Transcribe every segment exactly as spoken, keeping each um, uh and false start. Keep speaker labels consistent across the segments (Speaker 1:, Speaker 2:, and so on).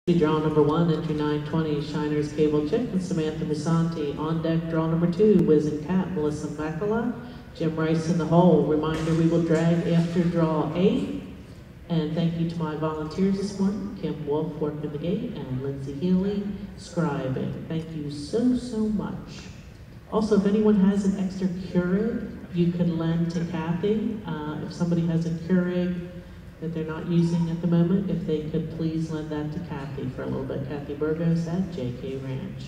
Speaker 1: Draw number one, entry nine twenty, Shiners Cable Chick and Samantha Musanti. On deck, draw number two, Wiz and Cat, Melissa Macala, Jim Rice in the hole. Reminder, we will drag after draw eight. And thank you to my volunteers this morning, Kim Wolf working the gate and Lindsay Healy scribing. Thank you so, so much. Also, if anyone has an extra Keurig, you can lend to Kathy. Uh, if somebody has a Keurig that they're not using at the moment, if they could please lend that to Kathy for a little bit. Kathy Burgos at J K Ranch.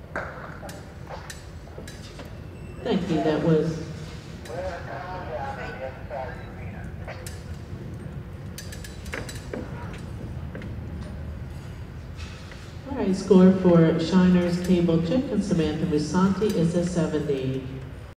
Speaker 1: Thank you, that was all right. Score for Shiners Cable Chick and Samantha Musanti is a seventy.